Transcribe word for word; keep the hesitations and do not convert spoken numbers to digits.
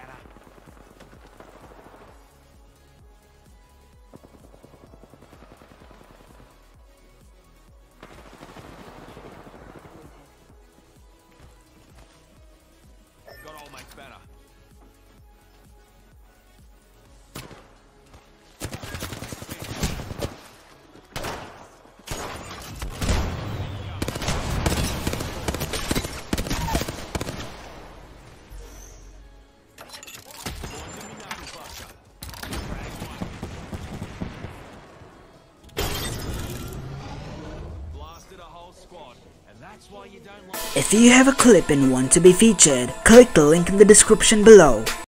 Got old mate's banner. If you have a clip and want to be featured, click the link in the description below.